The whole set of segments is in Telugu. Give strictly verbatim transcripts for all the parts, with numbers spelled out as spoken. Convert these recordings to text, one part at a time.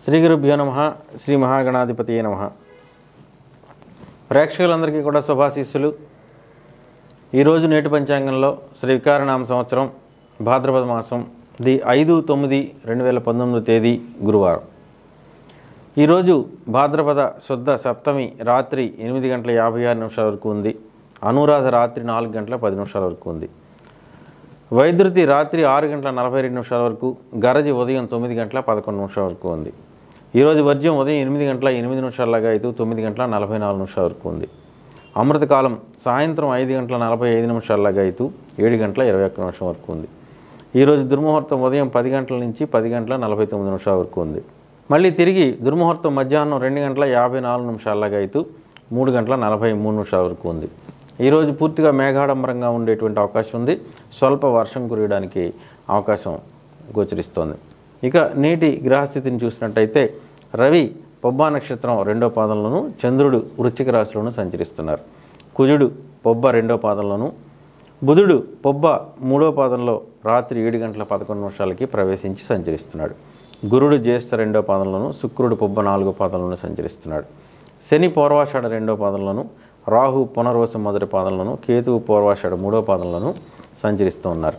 శ్రీ గురుభ్యో నమః. శ్రీ మహాగణాధిపతియే నమః. ప్రేక్షకులందరికీ కూడా శుభాశీస్సులు. ఈరోజు నేటి పంచాంగంలో శ్రీ వికారనామ సంవత్సరం భాద్రపద మాసం ది ఐదు తొమ్మిది రెండు వేల పంతొమ్మిది తేదీ గురువారం. ఈరోజు భాద్రపద శుద్ధ సప్తమి రాత్రి ఎనిమిది గంటల యాభై ఆరు నిమిషాల వరకు ఉంది. అనురాధ రాత్రి నాలుగు గంటల పది నిమిషాల వరకు ఉంది. వైద్యుతి రాత్రి ఆరు గంటల నలభై రెండు నిమిషాల వరకు, గరజి ఉదయం తొమ్మిది గంటల పదకొండు నిమిషాల వరకు ఉంది. ఈరోజు వర్జ్యం ఉదయం ఎనిమిది గంటల ఎనిమిది నిమిషాలగా అయితే తొమ్మిది గంటల నలభై నాలుగు నిమిషాల వరకు ఉంది. అమృతకాలం సాయంత్రం ఐదు గంటల నలభై ఐదు నిమిషాలగా అయితే ఏడు గంటల ఇరవై ఒక్క నిమిషం వరకు ఉంది. ఈరోజు దుర్ముహూర్తం ఉదయం పది గంటల నుంచి పది గంటల నలభై తొమ్మిది నిమిషాల వరకు ఉంది. మళ్ళీ తిరిగి దుర్ముహూర్తం మధ్యాహ్నం రెండు గంటల యాభై నాలుగు నిమిషాలగా అయితే మూడు గంటల నలభై మూడు నిమిషాల వరకు ఉంది. ఈరోజు పూర్తిగా మేఘాడంబరంగా ఉండేటువంటి అవకాశం ఉంది. స్వల్ప వర్షం కురియడానికి అవకాశం గోచరిస్తోంది. ఇక నేటి గ్రహస్థితిని చూసినట్టయితే రవి పొబ్బా నక్షత్రం రెండో పాదంలోను, చంద్రుడు వృశ్చిక రాశిలోను సంచరిస్తున్నారు. కుజుడు పొబ్బ రెండో పాదంలోను, బుధుడు పొబ్బ మూడో పాదంలో రాత్రి ఏడు గంటల పదకొండు నిమిషాలకి ప్రవేశించి సంచరిస్తున్నాడు. గురుడు జ్యేష్ఠ రెండో పాదంలోను, శుక్రుడు పొబ్బ నాలుగో పాదంలోను సంచరిస్తున్నాడు. శని పూర్వాషాఢ రెండో పాదంలోను, రాహు పునర్వసు మొదటి పాదంలోను, కేతువు పూర్వాషాఢ మూడో పాదంలోను సంచరిస్తూ ఉన్నారు.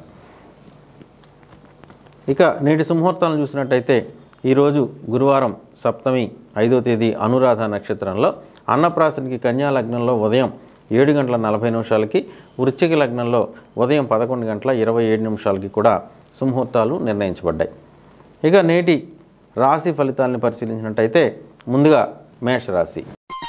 ఇక నేటి సుముహూర్తాలను చూసినట్టయితే ఈరోజు గురువారం సప్తమి ఐదో తేదీ అనురాధ నక్షత్రంలో, అన్నప్రాసనికి కన్యా లగ్నంలో ఉదయం ఏడు గంటల నలభై నిమిషాలకి, వృశ్చిక లగ్నంలో ఉదయం పదకొండు గంటల ఇరవై ఏడు నిమిషాలకి కూడా సుముహూర్తాలు నిర్ణయించబడ్డాయి. ఇక నేటి రాశి ఫలితాలను పరిశీలించినట్టయితే ముందుగా మేషరాశి.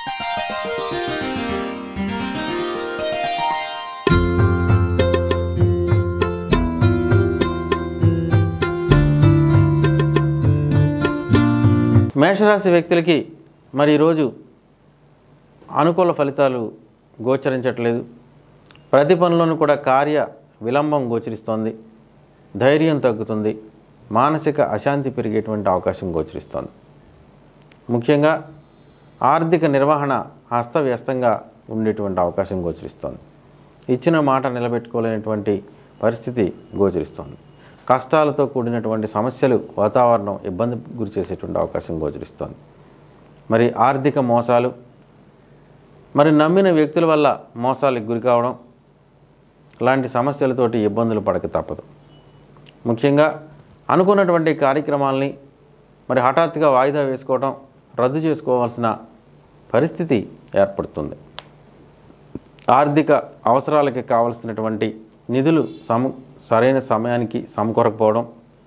మేషరాశి వ్యక్తులకి మరి ఈరోజు అనుకూల ఫలితాలు గోచరించట్లేదు. ప్రతి పనిలోనూ కూడా కార్య విలంబం గోచరిస్తోంది. ధైర్యం తగ్గుతుంది. మానసిక అశాంతి పెరిగేటువంటి అవకాశం గోచరిస్తోంది. ముఖ్యంగా ఆర్థిక నిర్వహణ హస్తవ్యస్తంగా ఉండేటువంటి అవకాశం గోచరిస్తోంది. ఇచ్చిన మాట నిలబెట్టుకోలేనటువంటి పరిస్థితి గోచరిస్తోంది. కష్టాలతో కూడినటువంటి సమస్యలు, వాతావరణం ఇబ్బంది గురి చేసేటువంటి అవకాశం గోచరిస్తోంది. మరి ఆర్థిక మోసాలు, మరి నమ్మిన వ్యక్తుల వల్ల మోసాలకు గురి కావడం లాంటి సమస్యలతోటి ఇబ్బందులు పడక తప్పదు. ముఖ్యంగా అనుకున్నటువంటి కార్యక్రమాలని మరి హఠాత్తుగా వాయిదా వేసుకోవడం, రద్దు చేసుకోవాల్సిన పరిస్థితి ఏర్పడుతుంది. ఆర్థిక అవసరాలకి కావలసినటువంటి నిధులు సము సరైన సమయానికి సమకూరకపోవడం,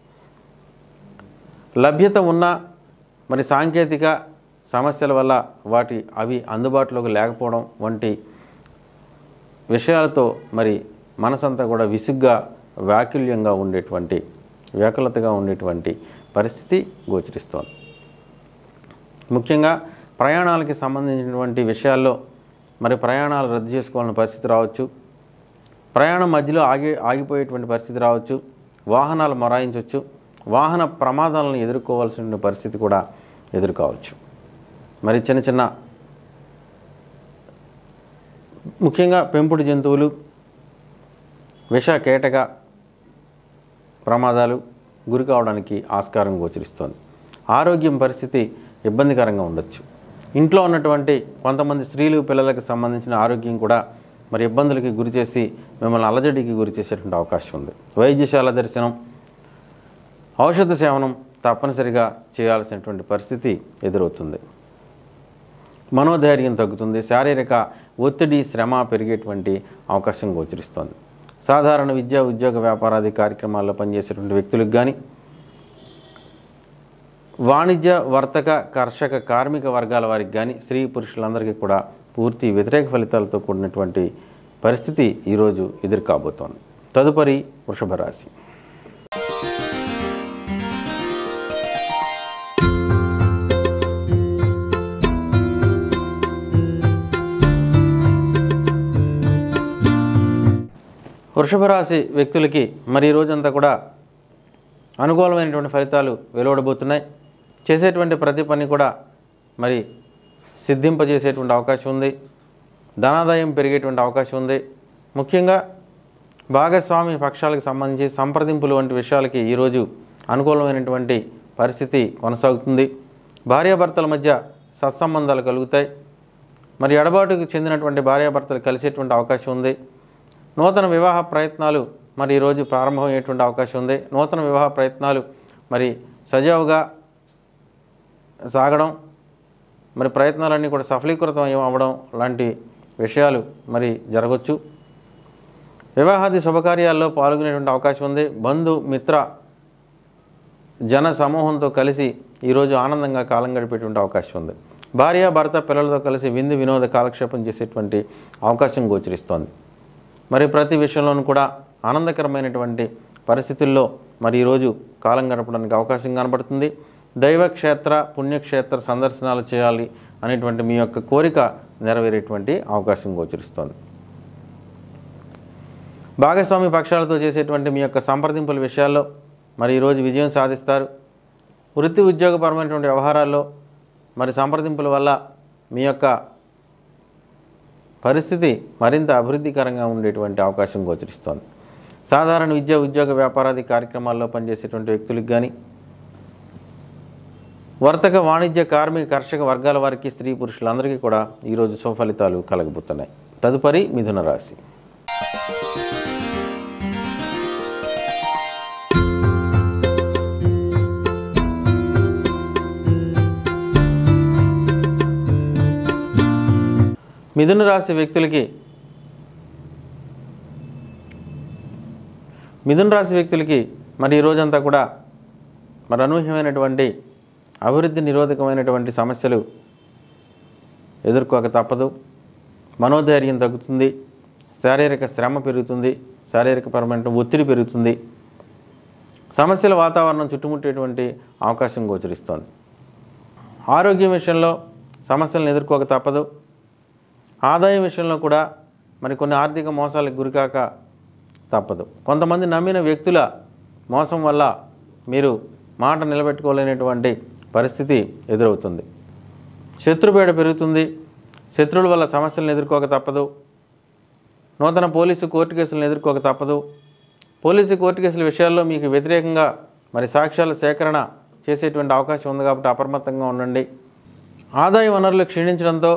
లభ్యత ఉన్న మరి సాంకేతిక సమస్యల వల్ల వాటి అవి అందుబాటులోకి లేకపోవడం వంటి విషయాలతో మరి మనసంతా కూడా విసుగ్గా, వ్యాకుల్యంగా ఉండేటువంటి, వ్యాకులతగా ఉండేటువంటి పరిస్థితి గోచరిస్తోంది. ముఖ్యంగా ప్రయాణాలకి సంబంధించినటువంటి విషయాల్లో మరి ప్రయాణాలు రద్దు చేసుకోవాలని పరిస్థితి రావచ్చు. ప్రయాణం మధ్యలో ఆగి ఆగిపోయేటువంటి పరిస్థితి రావచ్చు. వాహనాలు మొరాయించవచ్చు. వాహన ప్రమాదాలను ఎదుర్కోవాల్సిన పరిస్థితి కూడా ఎదుర్కోవచ్చు. మరి చిన్న చిన్న ముఖ్యంగా పెంపుడు జంతువులు, విష కీటక ప్రమాదాలు గురి కావడానికి ఆస్కారం గోచరిస్తోంది. ఆరోగ్యం పరిస్థితి ఇబ్బందికరంగా ఉండొచ్చు. ఇంట్లో ఉన్నటువంటి కొంతమంది స్త్రీలు, పిల్లలకు సంబంధించిన ఆరోగ్యం కూడా మరి ఇబ్బందులకి గురి చేసి మిమ్మల్ని అలజడికి గురి చేసేటువంటి అవకాశం ఉంది. వైద్యశాల దర్శనం, ఔషధ సేవనం తప్పనిసరిగా చేయాల్సినటువంటి పరిస్థితి ఎదురవుతుంది. మనోధైర్యం తగ్గుతుంది. శారీరక ఒత్తిడి, శ్రమ పెరిగేటువంటి అవకాశం గోచరిస్తోంది. సాధారణ విద్యా, ఉద్యోగ, వ్యాపారాది కార్యక్రమాల్లో పనిచేసేటువంటి వ్యక్తులకు కానీ, వాణిజ్య, వర్తక, కర్షక, కార్మిక వర్గాల వారికి కానీ, స్త్రీ పురుషులందరికీ కూడా పూర్తి వ్యతిరేక ఫలితాలతో కూడినటువంటి పరిస్థితి ఈరోజు ఎదుర్కోబోతోంది. తదుపరి వృషభ రాశి. వృషభ రాశి వ్యక్తులకి మరి ఈ రోజంతా కూడా అనుకూలమైనటువంటి ఫలితాలు వెలువడబోతున్నాయి. చేసేటువంటి ప్రతి పని కూడా మరి సిద్ధింపజేసేటువంటి అవకాశం ఉంది. ధనాదాయం పెరిగేటువంటి అవకాశం ఉంది. ముఖ్యంగా భాగస్వామి పక్షాలకు సంబంధించి సంప్రదింపులు వంటి విషయాలకి ఈరోజు అనుకూలమైనటువంటి పరిస్థితి కొనసాగుతుంది. భార్యాభర్తల మధ్య సత్సంబంధాలు కలుగుతాయి. మరి ఎడబాటుకు చెందినటువంటి భార్యాభర్తలు కలిసేటువంటి అవకాశం ఉంది. నూతన వివాహ ప్రయత్నాలు మరి ఈరోజు ప్రారంభమయ్యేటువంటి అవకాశం ఉంది. నూతన వివాహ ప్రయత్నాలు మరి సజావుగా సాగడం, మరి ప్రయత్నాలన్నీ కూడా సఫలీకృతం అవ్వడం లాంటి విషయాలు మరి జరగవచ్చు. వివాహాది శుభకార్యాల్లో పాల్గొనేటువంటి అవకాశం ఉంది. బంధు మిత్ర జన సమూహంతో కలిసి ఈరోజు ఆనందంగా కాలం గడిపేటువంటి అవకాశం ఉంది. భార్య భర్త పిల్లలతో కలిసి విందు వినోద కాలక్షేపం చేసేటువంటి అవకాశం గోచరిస్తోంది. మరి ప్రతి విషయంలోనూ కూడా ఆనందకరమైనటువంటి పరిస్థితుల్లో మరి ఈరోజు కాలం గడపడానికి అవకాశం కనబడుతుంది. దైవక్షేత్ర పుణ్యక్షేత్ర సందర్శనాలు చేయాలి అనేటువంటి మీ యొక్క కోరిక నెరవేరేటువంటి అవకాశం గోచరిస్తోంది. భాగస్వామి పక్షాలతో చేసేటువంటి మీ యొక్క సంప్రదింపుల విషయాల్లో మరి ఈరోజు విజయం సాధిస్తారు. వృత్తి ఉద్యోగపరమైనటువంటి వ్యవహారాల్లో మరి సంప్రదింపుల వల్ల మీ యొక్క పరిస్థితి మరింత అభివృద్ధికరంగా ఉండేటువంటి అవకాశం గోచరిస్తోంది. సాధారణ విద్య ఉద్యోగ వ్యాపారాది కార్యక్రమాల్లో పనిచేసేటువంటి వ్యక్తులకు కానీ, వర్తక వాణిజ్య కార్మిక కర్షక వర్గాల వారికి, స్త్రీ పురుషులందరికీ కూడా ఈరోజు సుఫలితాలు కలగబోతున్నాయి. తదుపరి మిథున రాశి. మిథున రాశి వ్యక్తులకి మిథున రాశి వ్యక్తులకి మరి ఈ రోజంతా కూడా మరి అనూహ్యమైనటువంటి అభివృద్ధి నిరోధకమైనటువంటి సమస్యలు ఎదుర్కోక తప్పదు. మనోధైర్యం తగ్గుతుంది, శారీరక శ్రమ పెరుగుతుంది, శారీరకపరమైన ఒత్తిడి పెరుగుతుంది, సమస్యల వాతావరణం చుట్టుముట్టేటువంటి అవకాశం గోచరిస్తోంది. ఆరోగ్యం విషయంలో సమస్యలను ఎదుర్కోక తప్పదు. ఆదాయం విషయంలో కూడా మరి కొన్ని ఆర్థిక మోసాలకు గురికాక తప్పదు. కొంతమంది నమ్మిన వ్యక్తుల మోసం వల్ల మీరు మాట నిలబెట్టుకోలేనటువంటి పరిస్థితి ఎదురవుతుంది. శత్రుపీడ పెరుగుతుంది, శత్రువుల వల్ల సమస్యలను ఎదుర్కోక తప్పదు. నూతన పోలీసు కోర్టు కేసులను ఎదుర్కోక తప్పదు. పోలీసు కోర్టు కేసుల విషయాల్లో మీకు వ్యతిరేకంగా మరి సాక్ష్యాల సేకరణ చేసేటువంటి అవకాశం ఉంది కాబట్టి అప్రమత్తంగా ఉండండి. ఆదాయ వనరులు క్షీణించడంతో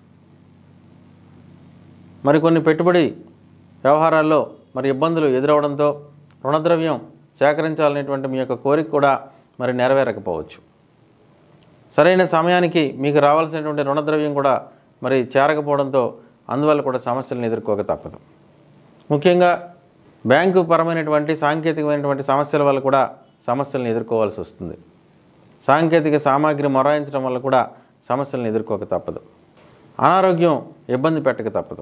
మరికొన్ని పెట్టుబడి వ్యవహారాల్లో మరి ఇబ్బందులు ఎదురవడంతో రుణద్రవ్యం సేకరించాలనేటువంటి మీ యొక్క కోరిక కూడా మరి నెరవేరకపోవచ్చు. సరైన సమయానికి మీకు రావాల్సినటువంటి రుణద్రవ్యం కూడా మరి చేరకపోవడంతో అందువల్ల కూడా సమస్యలను ఎదుర్కోక తప్పదు. ముఖ్యంగా బ్యాంకు పరమైనటువంటి సాంకేతికమైనటువంటి సమస్యల వల్ల కూడా సమస్యలను ఎదుర్కోవాల్సి వస్తుంది. సాంకేతిక సామాగ్రి మొరాయించడం వల్ల కూడా సమస్యలను ఎదుర్కోక తప్పదు. అనారోగ్యం ఇబ్బంది పెట్టక తప్పదు.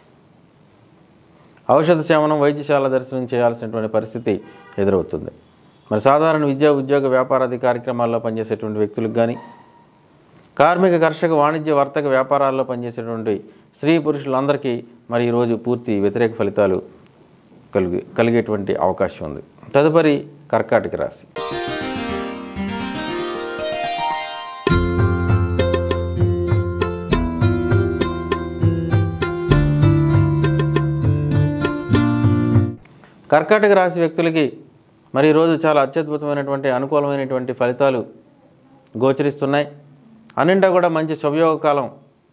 ఔషధ సేవనం, వైద్యశాల దర్శనం చేయాల్సినటువంటి పరిస్థితి ఎదురవుతుంది. మరి సాధారణ విద్యా ఉద్యోగ వ్యాపారాది కార్యక్రమాల్లో పనిచేసేటువంటి వ్యక్తులకు కానీ, కార్మిక కర్షక వాణిజ్య వర్తక వ్యాపారాల్లో పనిచేసేటువంటి స్త్రీ పురుషులందరికీ మరి ఈరోజు పూర్తి వ్యతిరేక ఫలితాలు కలిగి కలిగేటువంటి అవకాశం ఉంది. తదుపరి కర్కాటక రాశి. కర్కాటక రాశి వ్యక్తులకి మరి ఈరోజు చాలా అత్యద్భుతమైనటువంటి అనుకూలమైనటువంటి ఫలితాలు గోచరిస్తున్నాయి. అన్నింటా కూడా మంచి శుభయోగ కాలం.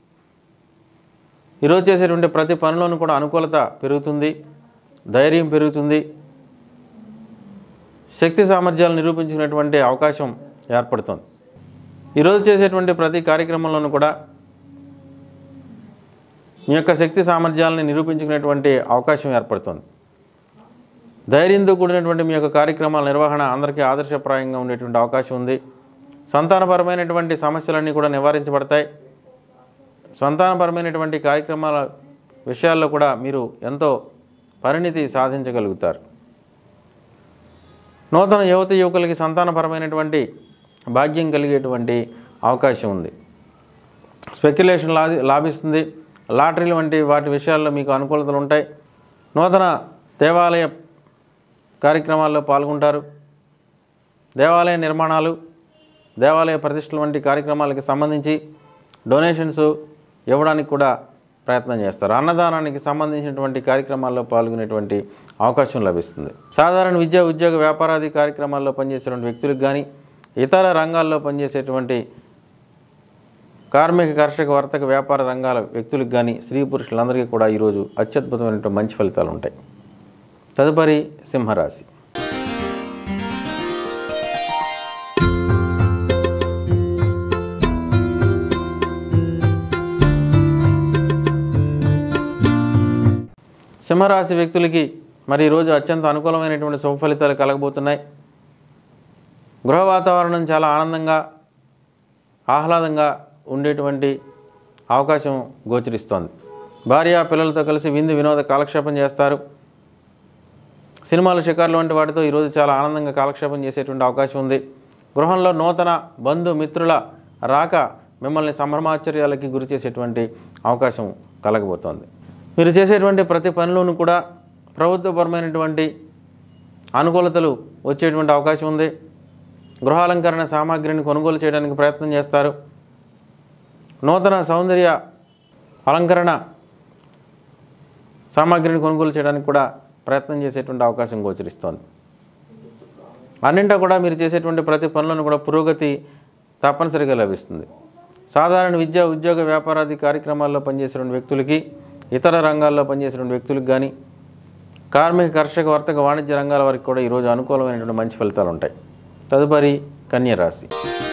ఈరోజు చేసేటువంటి ప్రతి పనిలోనూ కూడా అనుకూలత పెరుగుతుంది, ధైర్యం పెరుగుతుంది, శక్తి సామర్థ్యాలు నిరూపించుకునేటువంటి అవకాశం ఏర్పడుతుంది. ఈరోజు చేసేటువంటి ప్రతి కార్యక్రమంలోనూ కూడా మీ యొక్క శక్తి సామర్థ్యాలని నిరూపించుకునేటువంటి అవకాశం ఏర్పడుతుంది. ధైర్యంతో కూడినటువంటి మీ యొక్క కార్యక్రమాల నిర్వహణ అందరికీ ఆదర్శప్రాయంగా ఉండేటువంటి అవకాశం ఉంది. సంతానపరమైనటువంటి సమస్యలన్నీ కూడా నివారించబడతాయి. సంతానపరమైనటువంటి కార్యక్రమాల విషయాల్లో కూడా మీరు ఎంతో పరిణితి సాధించగలుగుతారు. నూతన యువత యువకులకి సంతానపరమైనటువంటి భాగ్యం కలిగేటువంటి అవకాశం ఉంది. స్పెక్యులేషన్ లా లాభిస్తుంది. లాటరీలు వంటి వాటి విషయాల్లో మీకు అనుకూలతలు ఉంటాయి. నూతన దేవాలయ కార్యక్రమాల్లో పాల్గొంటారు. దేవాలయ నిర్మాణాలు, దేవాలయ ప్రతిష్టలు వంటి కార్యక్రమాలకు సంబంధించి డొనేషన్స్ ఇవ్వడానికి కూడా ప్రయత్నం చేస్తారు. అన్నదానానికి సంబంధించినటువంటి కార్యక్రమాల్లో పాల్గొనేటువంటి అవకాశం లభిస్తుంది. సాధారణ విద్యా ఉద్యోగ వ్యాపారాది కార్యక్రమాల్లో పనిచేసేటువంటి వ్యక్తులకు కానీ, ఇతర రంగాల్లో పనిచేసేటువంటి కార్మిక కర్షక వర్తక వ్యాపార రంగాల వ్యక్తులకు కానీ స్త్రీ పురుషులందరికీ కూడా ఈరోజు అత్యద్భుతమైనటువంటి మంచి ఫలితాలు ఉంటాయి. తదుపరి సింహరాశి. సింహరాశి వ్యక్తులకి మరి ఈరోజు అత్యంత అనుకూలమైనటువంటి శుభ ఫలితాలు కలగబోతున్నాయి. గృహ వాతావరణం చాలా ఆనందంగా ఆహ్లాదంగా ఉండేటువంటి అవకాశం గోచరిస్తోంది. భార్య పిల్లలతో కలిసి విందు వినోద కాలక్షేపం చేస్తారు. సినిమాలు షికార్లు వంటి వాటితో ఈరోజు చాలా ఆనందంగా కాలక్షేపం చేసేటువంటి అవకాశం ఉంది. గృహంలో నూతన బంధు మిత్రుల రాక మిమ్మల్ని సంభ్రమాశ్చర్యాలకి గురి చేసేటువంటి అవకాశం కలగబోతోంది. మీరు చేసేటువంటి ప్రతి పనిలోనూ కూడా ప్రభుత్వపరమైనటువంటి అనుకూలతలు వచ్చేటువంటి అవకాశం ఉంది. గృహాలంకరణ సామాగ్రిని కొనుగోలు చేయడానికి ప్రయత్నం చేస్తారు. నూతన సౌందర్య అలంకరణ సామాగ్రిని కొనుగోలు చేయడానికి కూడా ప్రయత్నం చేసేటువంటి అవకాశం గోచరిస్తోంది. అన్నింటా కూడా మీరు చేసేటువంటి ప్రతి పనులను కూడా పురోగతి తప్పనిసరిగా లభిస్తుంది. సాధారణ విద్య ఉద్యోగ వ్యాపారాది కార్యక్రమాల్లో పనిచేసేటువంటి వ్యక్తులకి, ఇతర రంగాల్లో పనిచేసేటువంటి వ్యక్తులకు కానీ, కార్మిక కర్షక వర్తక వాణిజ్య రంగాల వారికి కూడా ఈరోజు అనుకూలమైనటువంటి మంచి ఫలితాలు ఉంటాయి. తదుపరి కన్య రాశి.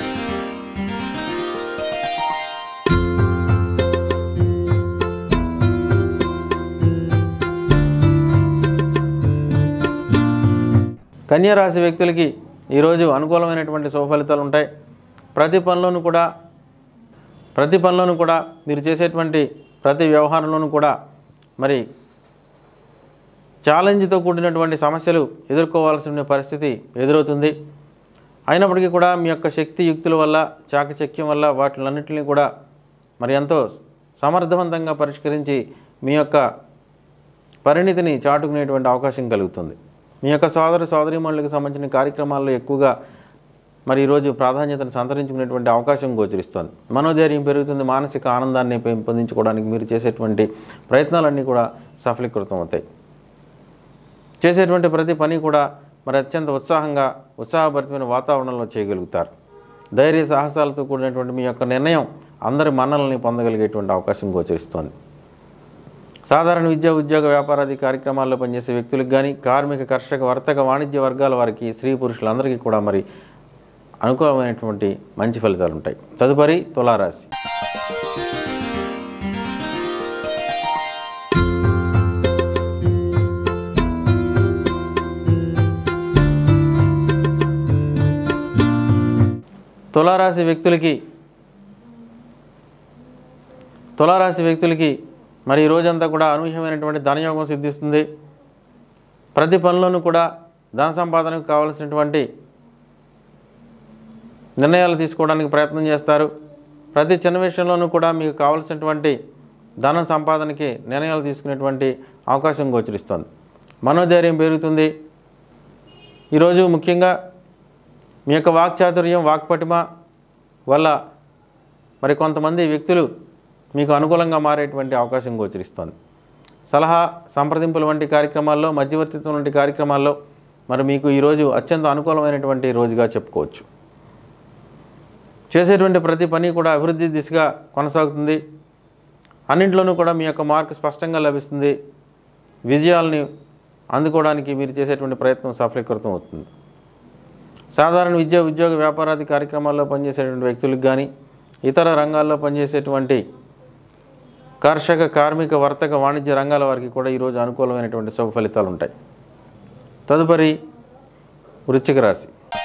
కన్య రాశి వ్యక్తులకి ఈరోజు అనుకూలమైనటువంటి శుభ ఫలితాలు ఉంటాయి. ప్రతి పనిలోనూ కూడా ప్రతి పనిలోనూ కూడా మీరు చేసేటువంటి ప్రతి వ్యవహారంలోనూ కూడా మరి ఛాలెంజ్తో కూడినటువంటి సమస్యలు ఎదుర్కోవాల్సిన పరిస్థితి ఎదురవుతుంది. అయినప్పటికీ కూడా మీ యొక్క శక్తి యుక్తుల వల్ల, చాకచక్యం వల్ల వాటిలన్నింటినీ కూడా మరి ఎంతో సమర్థవంతంగా పరిష్కరించి మీ యొక్క పరిణితిని చాటుకునేటువంటి అవకాశం కలుగుతుంది. మీ యొక్క సోదర సోదరీమణులకు సంబంధించిన కార్యక్రమాల్లో ఎక్కువగా మరి ఈరోజు ప్రాధాన్యతను సంతరించుకునేటువంటి అవకాశం గోచరిస్తుంది. మనోధైర్యం పెరుగుతుంది. మానసిక ఆనందాన్ని పెంపొందించుకోవడానికి మీరు చేసేటువంటి ప్రయత్నాలన్నీ కూడా సఫలీకృతం అవుతాయి. చేసేటువంటి ప్రతి పని కూడా మరి అత్యంత ఉత్సాహంగా ఉత్సాహభరితమైన వాతావరణంలో చేయగలుగుతారు. ధైర్య సాహసాలతో కూడినటువంటి మీ యొక్క నిర్ణయం అందరి మన్ననల్ని పొందగలిగేటువంటి అవకాశం గోచరిస్తోంది. సాధారణ విద్య ఉద్యోగ వ్యాపారాది కార్యక్రమాల్లో పనిచేసే వ్యక్తులకు కానీ, కార్మిక కర్షక వర్తక వాణిజ్య వర్గాల వారికి, స్త్రీ పురుషులందరికీ కూడా మరి అనుకూలమైనటువంటి మంచి ఫలితాలు ఉంటాయి. తదుపరి తులారాశి. తులారాశి వ్యక్తులకి తులారాశి వ్యక్తులకి మరి ఈ రోజంతా కూడా అనూహ్యమైనటువంటి ధనయోగం సిద్ధిస్తుంది. ప్రతి పనిలోనూ కూడా ధన సంపాదనకు కావలసినటువంటి నిర్ణయాలు తీసుకోవడానికి ప్రయత్నం చేస్తారు. ప్రతి చిన్న విషయంలోనూ కూడా మీకు కావలసినటువంటి ధన సంపాదనకి నిర్ణయాలు తీసుకునేటువంటి అవకాశం గోచరిస్తుంది. మనోధైర్యం పెరుగుతుంది. ఈరోజు ముఖ్యంగా మీ యొక్క వాక్చాతుర్యం, వాక్పటిమ వల్ల మరి కొంతమంది వ్యక్తులు మీకు అనుకూలంగా మారేటువంటి అవకాశం గోచరిస్తోంది. సలహా సంప్రదింపుల వంటి కార్యక్రమాల్లో, మధ్యవర్తిత్వం వంటి కార్యక్రమాల్లో మరి మీకు ఈరోజు అత్యంత అనుకూలమైనటువంటి రోజుగా చెప్పుకోవచ్చు. చేసేటువంటి ప్రతి పని కూడా అభివృద్ధి దిశగా కొనసాగుతుంది. అన్నింటిలోనూ కూడా మీ యొక్క మార్కు స్పష్టంగా లభిస్తుంది. విజయాలని అందుకోవడానికి మీరు చేసేటువంటి ప్రయత్నం సఫలీకృతం అవుతుంది. సాధారణ విద్య ఉద్యోగ వ్యాపారాది కార్యక్రమాల్లో పనిచేసేటువంటి వ్యక్తులకు కానీ, ఇతర రంగాల్లో పనిచేసేటువంటి కర్షక కార్మిక వర్తక వాణిజ్య రంగాల వారికి కూడా ఈరోజు అనుకూలమైనటువంటి శుభ ఫలితాలు ఉంటాయి. తదుపరి వృశ్చిక రాశి.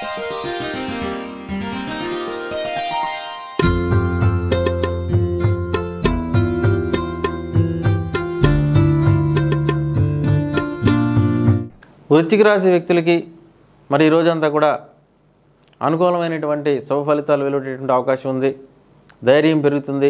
వృశ్చిక రాశి వ్యక్తులకి మరి ఈరోజంతా కూడా అనుకూలమైనటువంటి శుభ ఫలితాలు వెలువడేటువంటి అవకాశం ఉంది. ధైర్యం పెరుగుతుంది.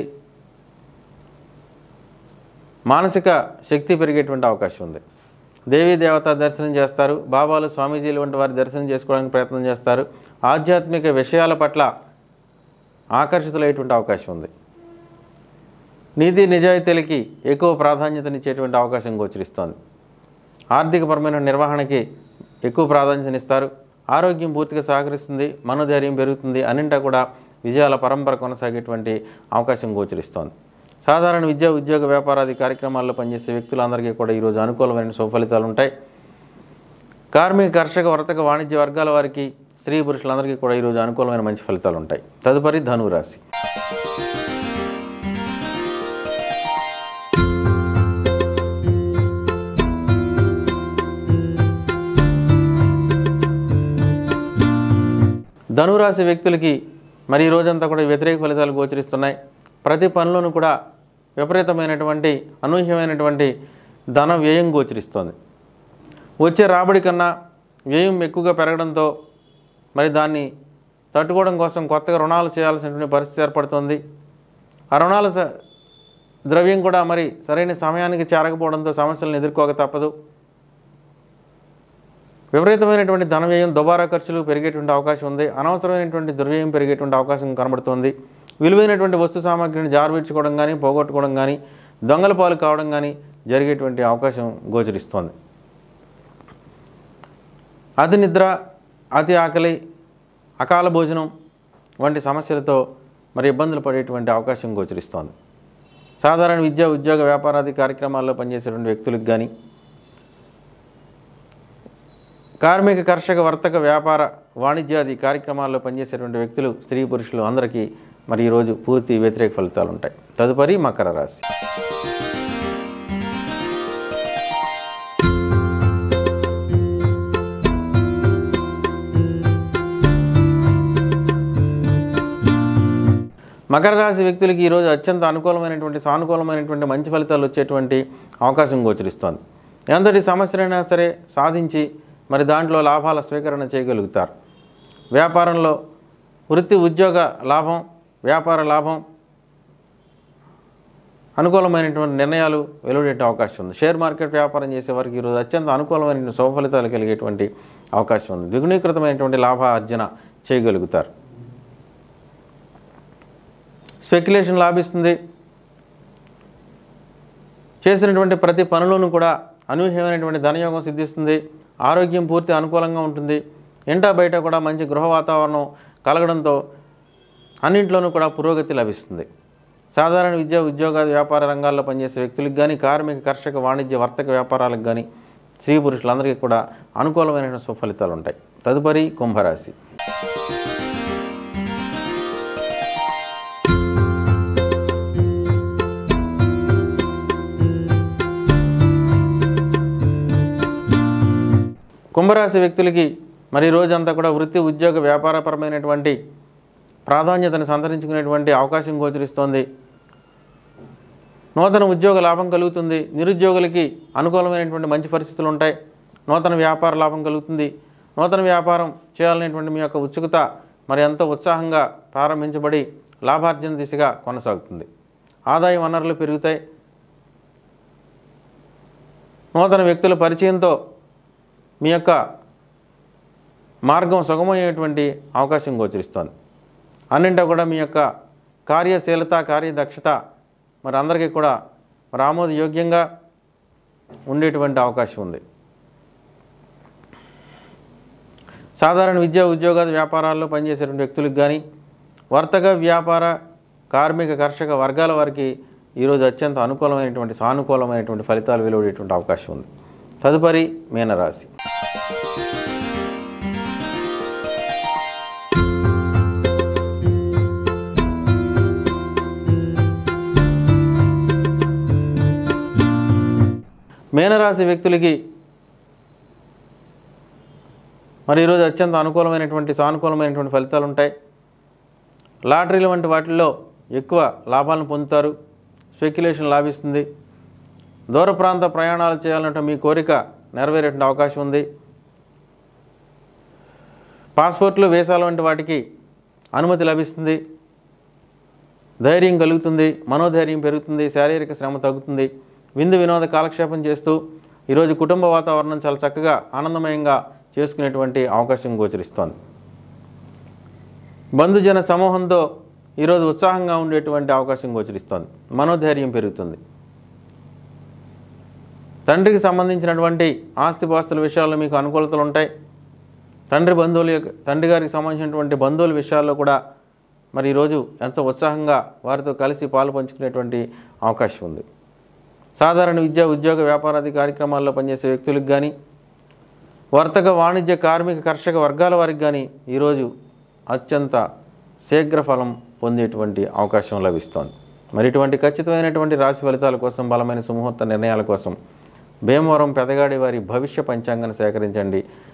మానసిక శక్తి పెరిగేటువంటి అవకాశం ఉంది. దేవీ దేవతా దర్శనం చేస్తారు. బాబాలు, స్వామీజీలు వంటి వారి దర్శనం చేసుకోవడానికి ప్రయత్నం చేస్తారు. ఆధ్యాత్మిక విషయాల పట్ల ఆకర్షితులయ్యేటువంటి అవకాశం ఉంది. నీతి నిజాయితీలకి ఎక్కువ ప్రాధాన్యతనిచ్చేటువంటి అవకాశం గోచరిస్తోంది. ఆర్థికపరమైన నిర్వహణకి ఎక్కువ ప్రాధాన్యతనిస్తారు. ఆరోగ్యం పూర్తిగా సహకరిస్తుంది. మనోధైర్యం పెరుగుతుంది. అన్నింటా కూడా విజయాల పరంపర కొనసాగేటువంటి అవకాశం గోచరిస్తోంది. సాధారణ విద్యా ఉద్యోగ వ్యాపారాది కార్యక్రమాల్లో పనిచేసే వ్యక్తులందరికీ కూడా ఈరోజు అనుకూలమైన సుఫలితాలు ఉంటాయి. కార్మిక కర్షక వర్తక వాణిజ్య వర్గాల వారికి, స్త్రీ పురుషులందరికీ కూడా ఈరోజు అనుకూలమైన మంచి ఫలితాలు ఉంటాయి. తదుపరి ధనురాశి. ధనురాశి వ్యక్తులకి మరి ఈ రోజంతా కూడా వ్యతిరేక ఫలితాలు గోచరిస్తున్నాయి. ప్రతి పనిలోనూ కూడా విపరీతమైనటువంటి అనూహ్యమైనటువంటి ధన వ్యయం గోచరిస్తోంది. వచ్చే రాబడి కన్నా వ్యయం ఎక్కువగా పెరగడంతో మరి దాన్ని తట్టుకోవడం కోసం కొత్తగా రుణాలు చేయాల్సినటువంటి పరిస్థితి ఏర్పడుతుంది. ఆ రుణాల ద్రవ్యం కూడా మరి సరైన సమయానికి చేరకపోవడంతో సమస్యలను ఎదుర్కోక తప్పదు. విపరీతమైనటువంటి ధన వ్యయం, దుబారా ఖర్చులు పెరిగేటువంటి అవకాశం ఉంది. అనవసరమైనటువంటి దుర్వ్యయం పెరిగేటువంటి అవకాశం కనబడుతుంది. విలువైనటువంటి వస్తు సామాగ్రిని జారవిడ్చుకోవడం కానీ, పోగొట్టుకోవడం కానీ, దొంగల పాలు కావడం కానీ జరిగేటువంటి అవకాశం గోచరిస్తోంది. అతి నిద్ర, అతి ఆకలి, అకాల భోజనం వంటి సమస్యలతో మరి ఇబ్బందులు పడేటువంటి అవకాశం గోచరిస్తోంది. సాధారణ విద్యా ఉద్యోగ వ్యాపారాది కార్యక్రమాల్లో పనిచేసేటువంటి వ్యక్తులకు కానీ, కార్మిక కర్షక వర్తక వ్యాపార వాణిజ్యాది కార్యక్రమాల్లో పనిచేసేటువంటి వ్యక్తులు, స్త్రీ పురుషులు అందరికీ మరి ఈరోజు పూర్తి వ్యతిరేక ఫలితాలు ఉంటాయి. తదుపరి మకర రాశి. మకర రాశి వ్యక్తులకి ఈరోజు అత్యంత అనుకూలమైనటువంటి, సానుకూలమైనటువంటి మంచి ఫలితాలు వచ్చేటువంటి అవకాశం గోచరిస్తోంది. ఎంతటి సమస్యలైనా సరే సాధించి మరి దాంట్లో లాభాల స్వీకరణ చేయగలుగుతారు. వ్యాపారంలో వృత్తి ఉద్యోగ లాభం, వ్యాపార లాభం, అనుకూలమైనటువంటి నిర్ణయాలు వెలువడే అవకాశం ఉంది. షేర్ మార్కెట్ వ్యాపారం చేసే వారికి ఈరోజు అత్యంత అనుకూలమైన శుభ ఫలితాలు కలిగేటువంటి అవకాశం ఉంది. ద్విగుణీకృతమైనటువంటి లాభ అర్జన చేయగలుగుతారు. స్పెక్యులేషన్ లాభిస్తుంది. చేసినటువంటి ప్రతి పనులను కూడా అనూహ్యమైనటువంటి ధనయోగం సిద్ధిస్తుంది. ఆరోగ్యం పూర్తి అనుకూలంగా ఉంటుంది. ఇంటా బయట కూడా మంచి గృహ వాతావరణం కలగడంతో అన్నింట్లోనూ కూడా పురోగతి లభిస్తుంది. సాధారణ విద్యా ఉద్యోగ వ్యాపార రంగాల్లో పనిచేసే వ్యక్తులకు కానీ, కార్మిక కర్షక వాణిజ్య వర్తక వ్యాపారాలకు కానీ, స్త్రీ పురుషులందరికీ కూడా అనుకూలమైన సుఫలితాలు ఉంటాయి. తదుపరి కుంభరాశి. కుంభరాశి వ్యక్తులకి మరి రోజంతా కూడా వృత్తి ఉద్యోగ వ్యాపారపరమైనటువంటి ప్రాధాన్యతను సంతరించుకునేటువంటి అవకాశం గోచరిస్తోంది. నూతన ఉద్యోగ లాభం కలుగుతుంది. నిరుద్యోగులకి అనుకూలమైనటువంటి మంచి పరిస్థితులు ఉంటాయి. నూతన వ్యాపార లాభం కలుగుతుంది. నూతన వ్యాపారం చేయాలనేటువంటి మీ యొక్క ఉత్సుకత మరి ఎంతో ఉత్సాహంగా ప్రారంభించబడి లాభార్జన దిశగా కొనసాగుతుంది. ఆదాయ వనరులు పెరుగుతాయి. నూతన వ్యక్తుల పరిచయంతో మీ యొక్క మార్గం సుగమయ్యేటువంటి అవకాశం గోచరిస్తోంది. అన్నింటా కూడా మీ యొక్క కార్యశీలత, కార్యదక్షత మరి అందరికీ కూడా మరి ఆమోదయోగ్యంగా ఉండేటువంటి అవకాశం ఉంది. సాధారణ విద్యా ఉద్యోగాది వ్యాపారాల్లో పనిచేసేటువంటి వ్యక్తులకు కానీ, వర్తక వ్యాపార కార్మిక కర్షక వర్గాల వారికి ఈరోజు అత్యంత అనుకూలమైనటువంటి, సానుకూలమైనటువంటి ఫలితాలు వెలువడేటువంటి అవకాశం ఉంది. తదుపరి మీనరాశి. మీనరాశి వ్యక్తులకి మరి ఈరోజు అత్యంత అనుకూలమైనటువంటి, సానుకూలమైనటువంటి ఫలితాలు ఉంటాయి. లాటరీలు వంటి వాటిల్లో ఎక్కువ లాభాలను పొందుతారు. స్పెక్యులేషన్ లాభిస్తుంది. దూర ప్రాంత ప్రయాణాలు చేయాలంటే మీ కోరిక నెరవేరే అవకాశం ఉంది. పాస్పోర్ట్లు, వీసాలు వంటి వాటికి అనుమతి లభిస్తుంది. ధైర్యం కలుగుతుంది. మనోధైర్యం పెరుగుతుంది. శారీరక శ్రమ తగ్గుతుంది. విందు వినోద కాలక్షేపం చేస్తూ ఈరోజు కుటుంబ వాతావరణం చాలా చక్కగా ఆనందమయంగా చేసుకునేటువంటి అవకాశం గోచరిస్తోంది. బంధుజన సమూహంతో ఈరోజు ఉత్సాహంగా ఉండేటువంటి అవకాశం గోచరిస్తోంది. మనోధైర్యం పెరుగుతుంది. తండ్రికి సంబంధించినటువంటి ఆస్తిపాస్తుల విషయాల్లో మీకు అనుకూలతలు ఉంటాయి. తండ్రి బంధువుల యొక్క తండ్రి గారికి సంబంధించినటువంటి బంధువుల విషయాల్లో కూడా మరి ఈరోజు ఎంతో ఉత్సాహంగా వారితో కలిసి పాలు పంచుకునేటువంటి అవకాశం ఉంది. సాధారణ విద్యా ఉద్యోగ వ్యాపారాది కార్యక్రమాల్లో పనిచేసే వ్యక్తులకు కానీ, వర్తక వాణిజ్య కార్మిక కర్షక వర్గాల వారికి కానీ ఈరోజు అత్యంత శీఘ్ర ఫలం పొందేటువంటి అవకాశం లభిస్తోంది. మరి ఇటువంటి ఖచ్చితమైనటువంటి రాశి ఫలితాల కోసం, బలమైన సుముహూర్త నిర్ణయాల కోసం భీమవరం పెదగాడి వారి భవిష్య పంచాంగాన్ని సేకరించండి.